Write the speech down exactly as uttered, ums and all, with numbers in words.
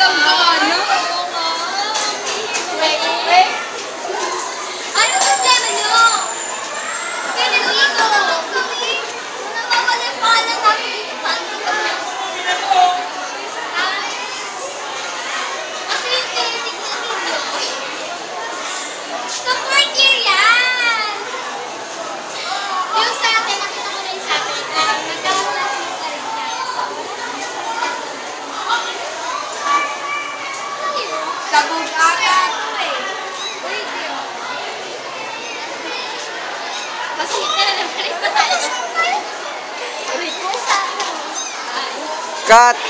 Ano? Wait, wait. Ano problema nyo? Pwede ko ito. Namawala yung pangalan namin dito. Paano kami? Kasi yung tinitignan ninyo. Sa fourth year yan. Yung sa atin, nakita ko na yung sa atin. Nagkaklasmate na rin tayo. Sabog ata ito eh. Wait yun. Kasi tira naman rin pa tayo. Wait mo sa akin. Cut!